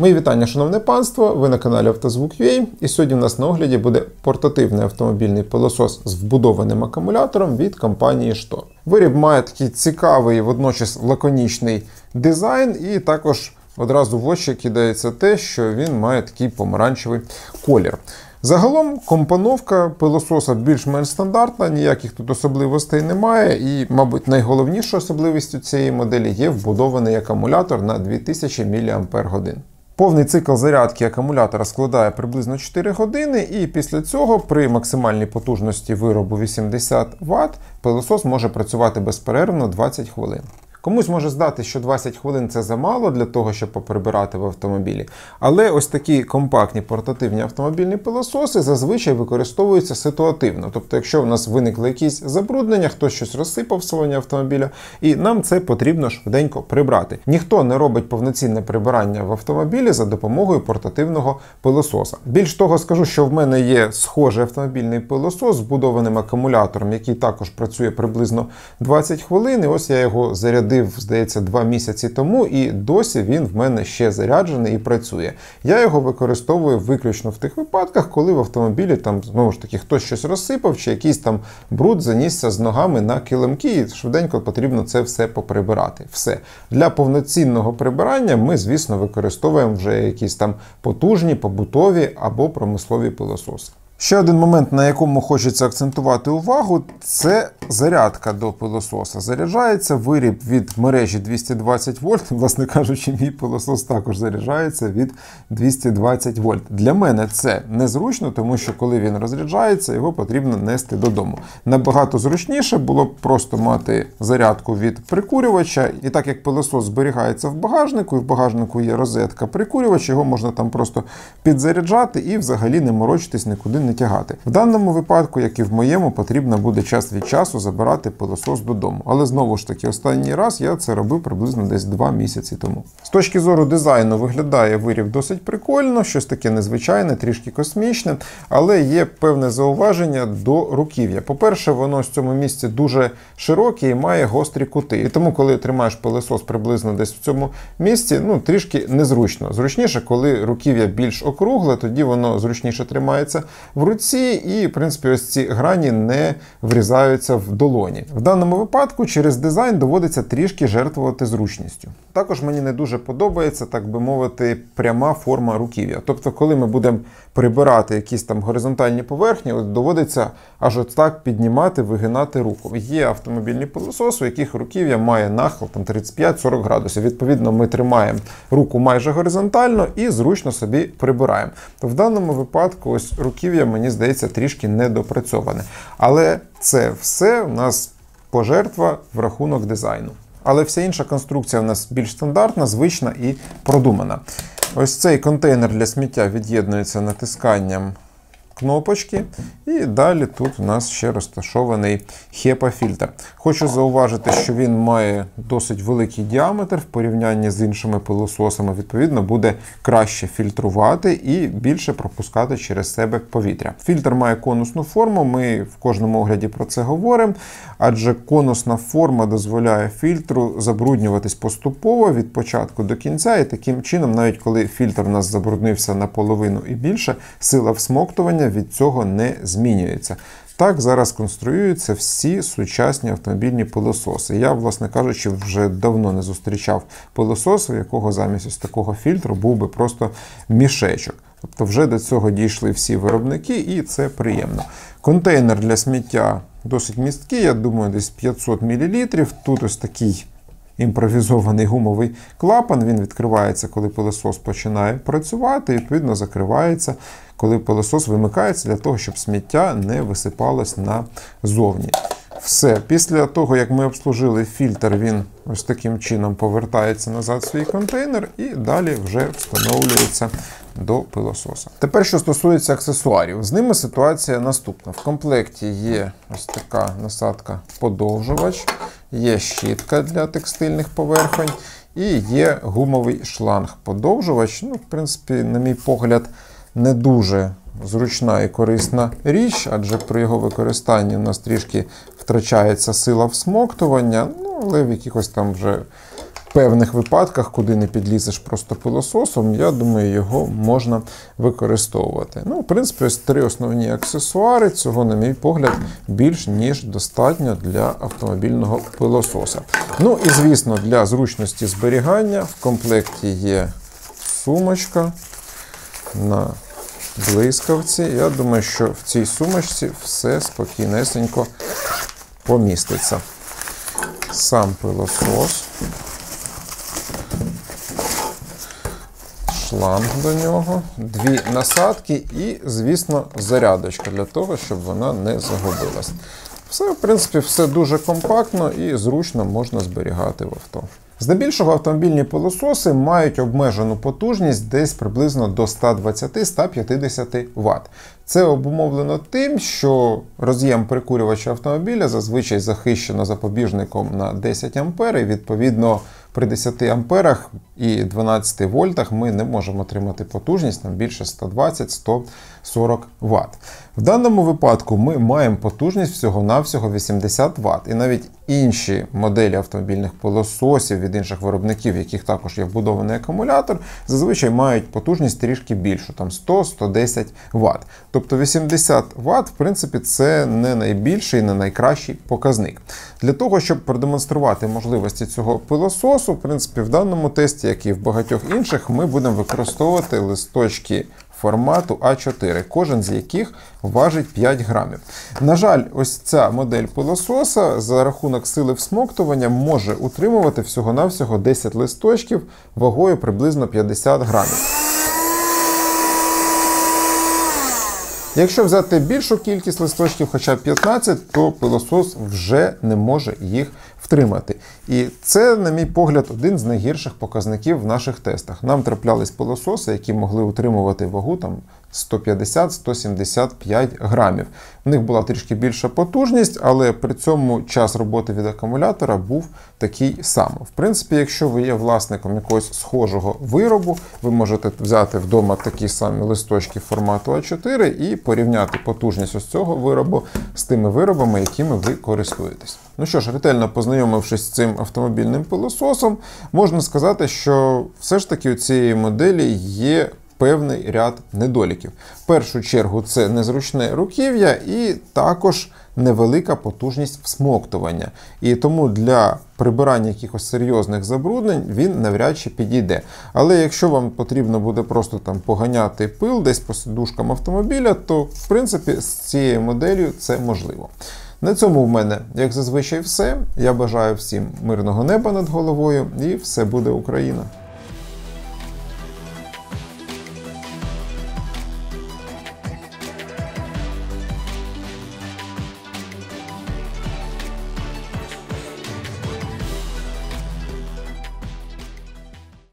Мої вітання, шановне панство, ви на каналі Автозвук.ua, і сьогодні в нас на огляді буде портативний автомобільний пилосос з вбудованим акумулятором від компанії Штор. Виріб має такий цікавий і водночас лаконічний дизайн, і також одразу в очі кидається те, що він має такий помаранчевий колір. Загалом компоновка пилососа більш-менш стандартна, ніяких тут особливостей немає, і, мабуть, найголовнішою особливістю цієї моделі є вбудований акумулятор на 2000 мАч. Повний цикл зарядки акумулятора складає приблизно 4 години, і після цього при максимальній потужності виробу 80 Вт пилосос може працювати безперервно 20 хвилин. Комусь може здати, що 20 хвилин це замало для того, щоб поприбирати в автомобілі. Але ось такі компактні портативні автомобільні пилососи зазвичай використовуються ситуативно. Тобто, якщо у нас виникли якісь забруднення, хтось щось розсипав в салоні автомобіля, і нам це потрібно швиденько прибрати. Ніхто не робить повноцінне прибирання в автомобілі за допомогою портативного пилососа. Більш того, скажу, що в мене є схожий автомобільний пилосос з вбудованим акумулятором, який також працює приблизно 20 хвилин. І ось я його зарядив, здається, 2 місяці тому, і досі він в мене ще заряджений і працює. Я його використовую виключно в тих випадках, коли в автомобілі там, знову ж таки, хтось щось розсипав, чи якийсь там бруд занісся з ногами на килимки, і швиденько потрібно це все поприбирати. Все. Для повноцінного прибирання ми, звісно, використовуємо вже якісь там потужні, побутові або промислові пилососи. Ще один момент, на якому хочеться акцентувати увагу, це зарядка до пилососа. Заряджається виріб від мережі 220 вольт. Власне кажучи, мій пилосос також заряджається від 220 вольт. Для мене це незручно, тому що коли він розряджається, його потрібно нести додому. Набагато зручніше було б просто мати зарядку від прикурювача. І так як пилосос зберігається в багажнику, і в багажнику є розетка прикурювач, його можна там просто підзаряджати і взагалі не морочитись, нікуди не тягати. В даному випадку, як і в моєму, потрібно буде час від часу забирати пилосос додому. Але знову ж таки, останній раз я це робив приблизно десь 2 місяці тому. З точки зору дизайну виглядає виріб досить прикольно, щось таке незвичайне, трішки космічне, але є певне зауваження до руків'я. По-перше, воно в цьому місці дуже широке і має гострі кути. І тому, коли тримаєш пилосос приблизно десь в цьому місці, трішки незручно. Зручніше, коли руків'я більш округле, тоді воно зручніше тримається в руці і, в принципі, ось ці грані не врізаються в долоні. В даному випадку через дизайн доводиться трішки жертвувати зручністю. Також мені не дуже подобається, так би мовити, пряма форма руків'я. Тобто, коли ми будемо прибирати якісь там горизонтальні поверхні, доводиться аж от так піднімати, вигинати руку. Є автомобільні пилососи, у яких руків'я має нахил 35-40 градусів. Відповідно, ми тримаємо руку майже горизонтально і зручно собі прибираємо. То в даному випадку ось руків'я, мені здається, трішки недопрацьоване. Але це все у нас пожертва в рахунок дизайну. Але вся інша конструкція у нас більш стандартна, звична і продумана. Ось цей контейнер для сміття від'єднується натисканням кнопочки, і далі тут у нас ще розташований HEPA-фільтр. Хочу зауважити, що він має досить великий діаметр в порівнянні з іншими пилососами. Відповідно, буде краще фільтрувати і більше пропускати через себе повітря. Фільтр має конусну форму, ми в кожному огляді про це говоримо, адже конусна форма дозволяє фільтру забруднюватись поступово від початку до кінця, і таким чином, навіть коли фільтр у нас забруднився наполовину і більше, сила всмоктування від цього не змінюється. Так зараз конструюються всі сучасні автомобільні пилососи. Я, власне кажучи, вже давно не зустрічав пилососу, якого замість ось такого фільтру був би просто мішечок. Тобто вже до цього дійшли всі виробники, і це приємно. Контейнер для сміття досить місткий, я думаю, десь 500 мл. Тут ось такий імпровізований гумовий клапан, він відкривається, коли пилосос починає працювати, і, відповідно, закривається, коли пилосос вимикається, для того, щоб сміття не висипалось назовні. Все. Після того, як ми обслужили фільтр, він ось таким чином повертається назад в свій контейнер і далі вже встановлюється до пилососа. Тепер, що стосується аксесуарів. З ними ситуація наступна. В комплекті є ось така насадка-подовжувач, є щітка для текстильних поверхонь і є гумовий шланг-подовжувач. В принципі, на мій погляд, не дуже зручна і корисна річ, адже при його використанні у нас трішки втрачається сила всмоктування, але в якихось там вже певних випадках, куди не підлізеш просто пилососом, я думаю, його можна використовувати. Ну, в принципі, ось 3 основні аксесуари. Цього, на мій погляд, більш ніж достатньо для автомобільного пилососа. Ну і, звісно, для зручності зберігання в комплекті є сумочка на блискавці. Я думаю, що в цій сумочці все спокійнесенько поміститься. Сам пилосос, шланг до нього, 2 насадки і, звісно, зарядочка для того, щоб вона не загубилась. Все, в принципі, все дуже компактно і зручно можна зберігати в авто. Здебільшого автомобільні пилососи мають обмежену потужність десь приблизно до 120-150 Вт. Це обумовлено тим, що роз'єм прикурювача автомобіля зазвичай захищено запобіжником на 10 А, і відповідно при 10 амперах і 12 вольтах ми не можемо отримати потужність на більше 120-140 Вт. В даному випадку ми маємо потужність всього-навсього 80 Вт. І навіть інші моделі автомобільних пилососів від інших виробників, в яких також є вбудований акумулятор, зазвичай мають потужність трішки більшу, там 100-110 Вт. Тобто 80 Вт, в принципі, це не найбільший, не найкращий показник. Для того, щоб продемонструвати можливості цього пилососу, в принципі, в даному тесті, як і в багатьох інших, ми будемо використовувати листочки формату А4, кожен з яких важить 5 грамів. На жаль, ось ця модель пилососа за рахунок сили всмоктування може утримувати всього-навсього 10 листочків вагою приблизно 50 грамів. Якщо взяти більшу кількість листочків, хоча б 15, то пилосос вже не може їх втримати. І це, на мій погляд, один з найгірших показників в наших тестах. Нам траплялись пилососи, які могли утримувати вагу 150-175 грамів. В них була трішки більша потужність, але при цьому час роботи від акумулятора був такий самий. В принципі, якщо ви є власником якогось схожого виробу, ви можете взяти вдома такі самі листочки формату А4 і порівняти потужність ось цього виробу з тими виробами, якими ви користуєтесь. Ну що ж, ретельно познайомившись з цим автомобільним пилососом, можна сказати, що все ж таки у цієї моделі є певний ряд недоліків. В першу чергу це незручне руків'я і також невелика потужність всмоктування. І тому для прибирання якихось серйозних забруднень він навряд чи підійде. Але якщо вам потрібно буде просто поганяти пил десь по сидушкам автомобіля, то в принципі з цією моделлю це можливо. На цьому в мене, як зазвичай, все. Я бажаю всім мирного неба над головою і все буде Україна!